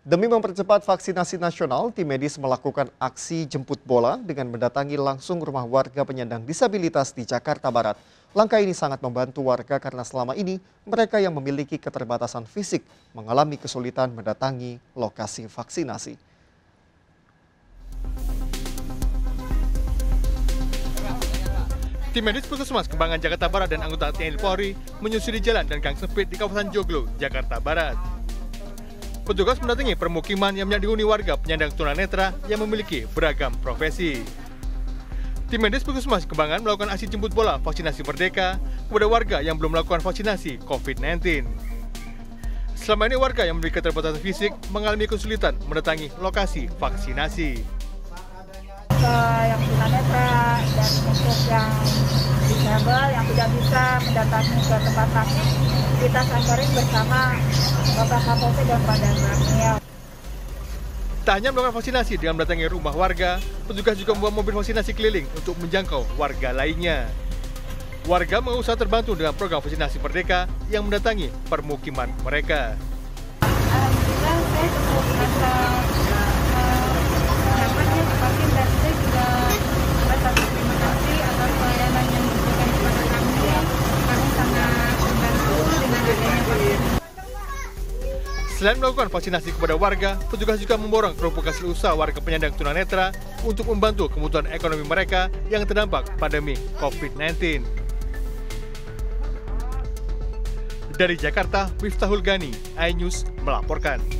Demi mempercepat vaksinasi nasional, tim medis melakukan aksi jemput bola dengan mendatangi langsung rumah warga penyandang disabilitas di Jakarta Barat. Langkah ini sangat membantu warga karena selama ini mereka yang memiliki keterbatasan fisik mengalami kesulitan mendatangi lokasi vaksinasi. Tim medis Puskesmas Kembangan Jakarta Barat dan anggota TNI Polri menyusuri jalan dan gang sempit di kawasan Joglo, Jakarta Barat. Petugas mendatangi permukiman yang banyak dihuni warga penyandang tunanetra yang memiliki beragam profesi. Tim medis Puskesmas Kembangan melakukan aksi jemput bola vaksinasi Merdeka kepada warga yang belum melakukan vaksinasi COVID-19. Selama ini warga yang memiliki keterbatasan fisik mengalami kesulitan mendatangi lokasi vaksinasi. Yang tunanetra dan untuk yang disabel yang tidak bisa mendatangi ke tempat vaksin, kita samperin bersama Bapak Kapolsek dan Pak Danramil. Tak hanya melakukan vaksinasi dengan mendatangi rumah warga, petugas juga membawa mobil vaksinasi keliling untuk menjangkau warga lainnya. Warga mengusaha terbantu dengan program vaksinasi Merdeka yang mendatangi permukiman mereka. Alhamdulillah saya cukup merasa nyaman divaksin dan saya juga merasa terima kasih atas pelayanan yang diberikan kepada kami. Kami sangat terbantu dengan adanya vaksin. Selain melakukan vaksinasi kepada warga, petugas juga memborong kelompok hasil usaha warga penyandang tunanetra untuk membantu kebutuhan ekonomi mereka yang terdampak pandemi COVID-19. Dari Jakarta, Miftahul Gani, iNews melaporkan.